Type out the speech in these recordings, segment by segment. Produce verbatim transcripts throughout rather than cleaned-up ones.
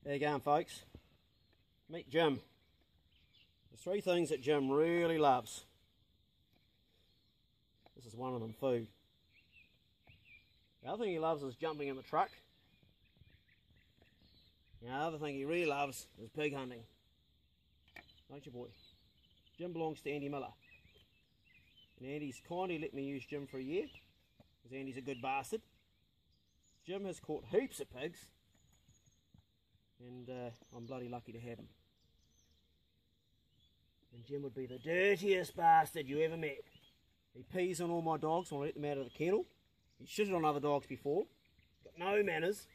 There you go, folks. Meet Jim. There's three things that Jim really loves. This is one of them, food. The other thing he loves is jumping in the truck. The other thing he really loves is pig hunting. Don't you, boy? Jim belongs to Andy Miller. And Andy's kindly let me use Jim for a year, because Andy's a good bastard. Jim has caught heaps of pigs, and uh, I'm bloody lucky to have him. And Jim would be the dirtiest bastard you ever met. He pees on all my dogs when I let them out of the kennel. He's shitted on other dogs before. He's got no manners.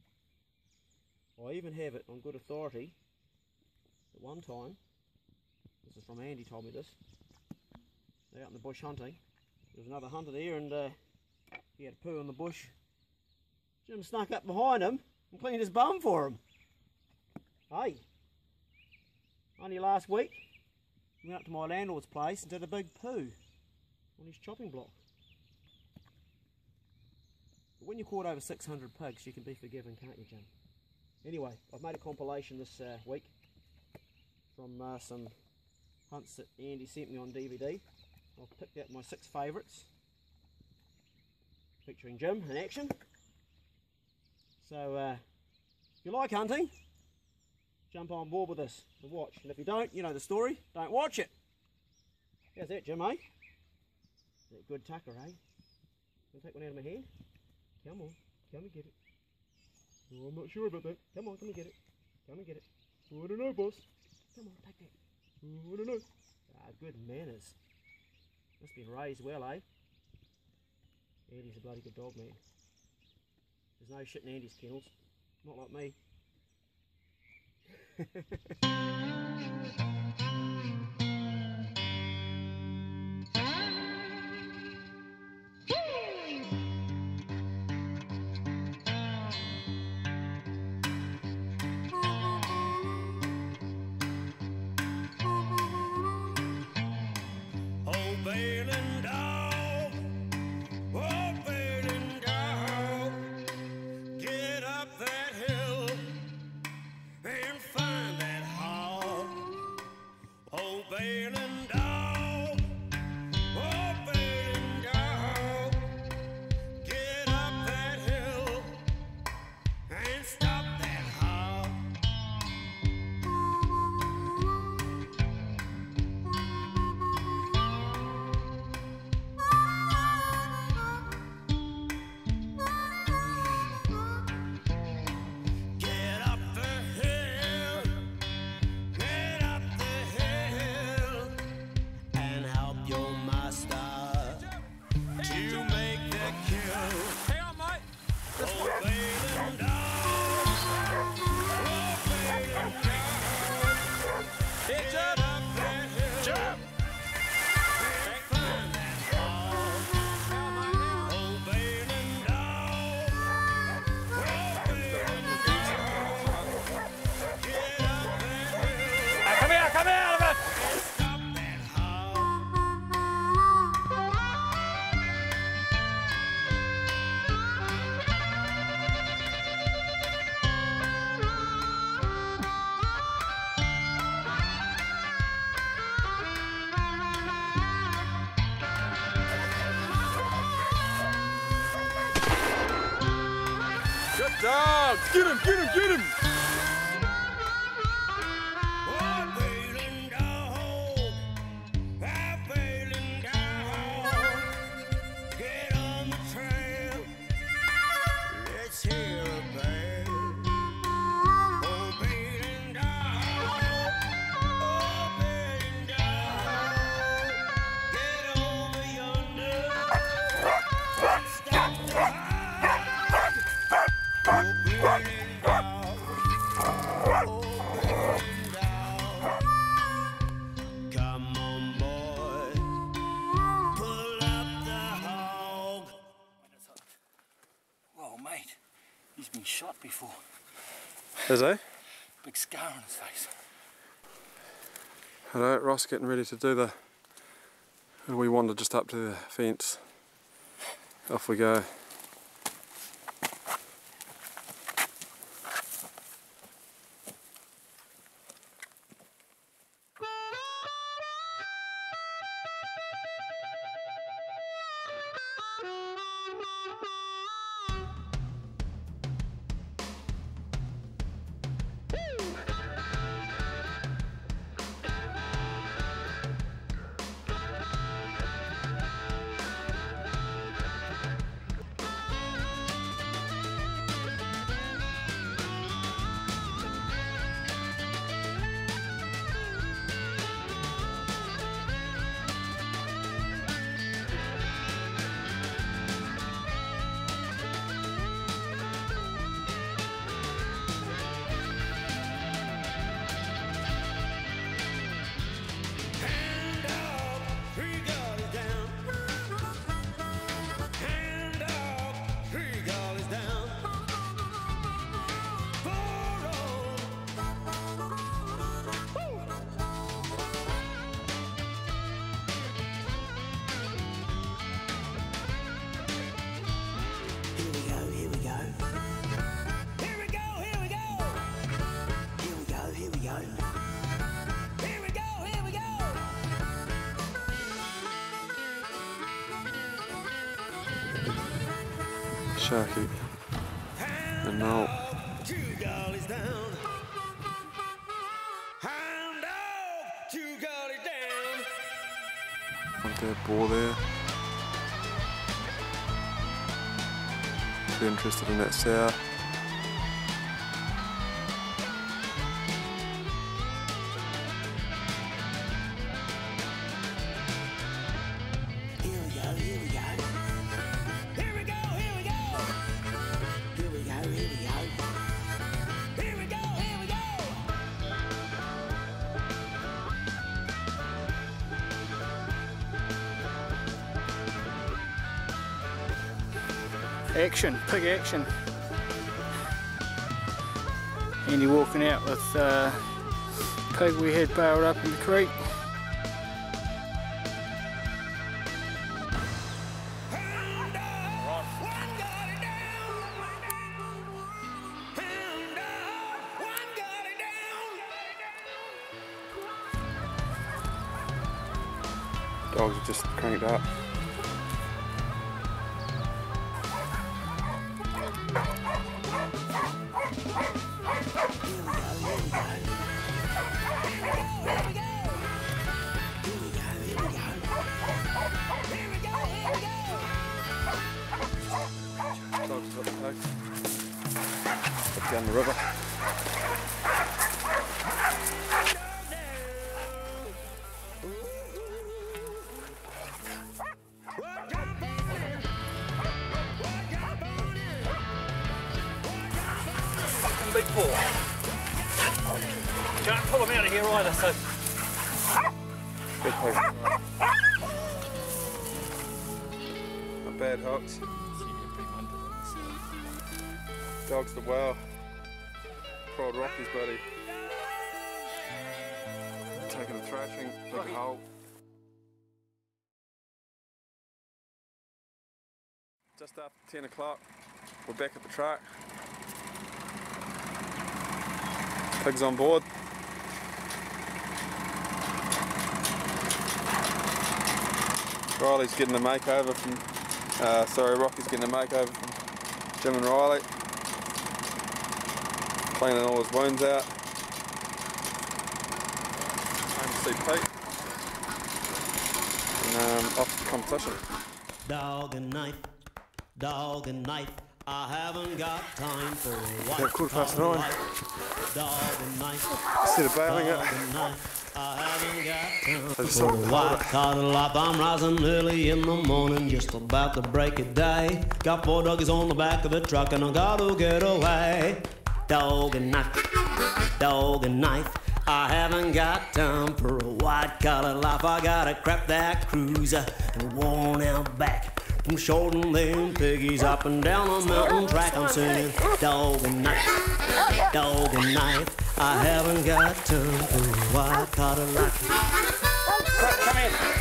I even have it on good authority at one time, this is from Andy, told me this, they're out in the bush hunting. There was another hunter there, and uh, he had a poo in the bush. Jim snuck up behind him and cleaned his bum for him. Hey, only last week we went up to my landlord's place and did a big poo on his chopping block. But when you caught over six hundred pigs, you can be forgiven, can't you, Jim? Anyway, I've made a compilation this uh, week from uh, some hunts that Andy sent me on D V D. I've picked out my six favourites, featuring Jim in action. So, uh, if you like hunting, jump on board with us and watch. And if you don't, you know the story, don't watch it. How's that, Jim, eh? Is that good tucker, eh? Can I take one out of my hand? Come on, come and get it. Oh, I'm not sure about that. Come on, come and get it. Come and get it. Oh, I don't know, boss. Come on, take that. Oh, I don't know. Ah, good manners. Must be raised well, eh? Andy's a bloody good dog, man. There's no shit in Andy's kennels. Not like me. Bailing dog, oh bailing dog, get up that hill and find that hog. Oh bailing dog, oh bailing dog, get up that hill and stop that hog. Dog! Get him, get him, get him! Oh, bailing dog, ah, bailing dog, get on the trail, let's hear a bell. Oh, bailing dog, oh, bailing dog, get over yonder, stop the high. Oh, bailing dog, oh, bailing dog, come on, boy, pull up the hog. Whoa, mate, he's been shot before. Is he? Big scar on his face. Alright, Ross getting ready to do the... We wander just up to the fence. Off we go. Sharky. And now Two gullies down. Hound dog, two gullies down. one dead boar there. Be interested in that sow. Here we go, here we go. Here we go, here we go. Here we go, here we go. Here we go, here we go. Action, pig action. Andy walking out with uh, pig we had bailed up in the creek. Hound dog, one gully down. Hound dog, one gully down. Dogs are just cranked up. Dogs got the pig. Up down the river. Fucking big boar. Can't pull him out of here either, so Big pig. Not bad, Hawks. Dogs the well. Prod Rocky's buddy. Taking a thrashing, big hole. Just after ten o'clock, we're back at the track. Pigs on board. Riley's getting a makeover from, uh, sorry, Rocky's getting a makeover from Jim and Riley. Cleaning all his wounds out. Home to see Pete. And um, off to the competition. Dog and knife, dog and knife. I haven't got time for a white Yeah, quarter past nine. Dog and knife, Instead of bailing dog it, and knife. I haven't got time I just for saw a the white collar life. I'm rising early in the morning, just about to break of day. Got four doggies on the back of the truck and I gotta get away. Dog and knife, dog and knife. I haven't got time for a white collar life. I gotta crap that cruiser and worn out back. I'm shorting them piggies up and down the mountain track. I'm singing dog and knife, dog and knife. I haven't got time for a white collar life. come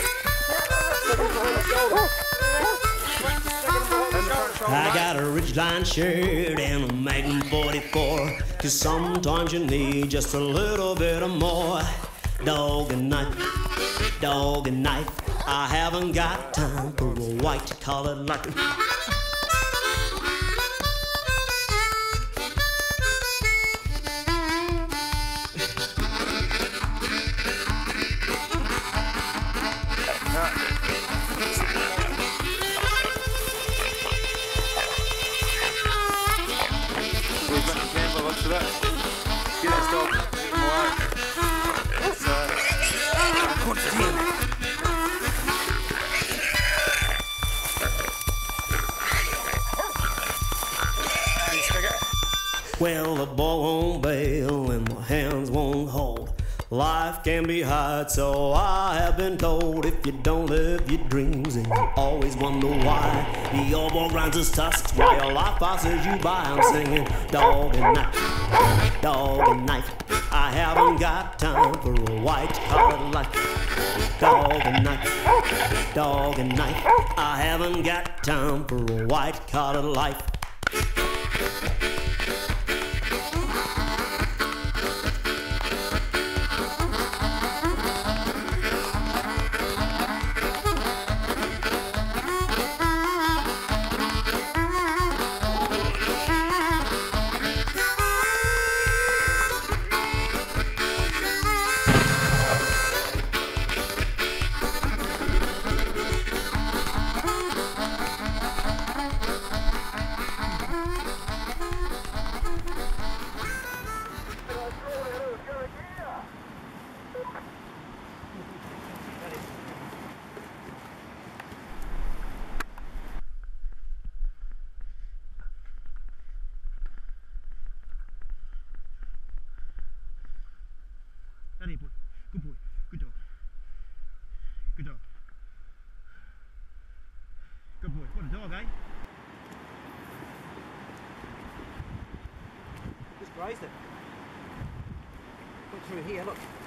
in. I got a Ridgeline shirt and a Magnum forty-four, cause sometimes you need just a little bit of more. Dog and knife, dog and knife. I haven't got time for a white collar life. Well, the ball won't bail and my hands won't hold. Life can be hard, so I have been told. If you don't live your dreams, and you always wonder why the old boy grinds his tusks while your life passes you by. I'm singing dog and knife, dog and knife. I haven't got time for a white collar life. Dog and knife, dog and knife. I haven't got time for a white collar life. Grazed it. Went through here, look.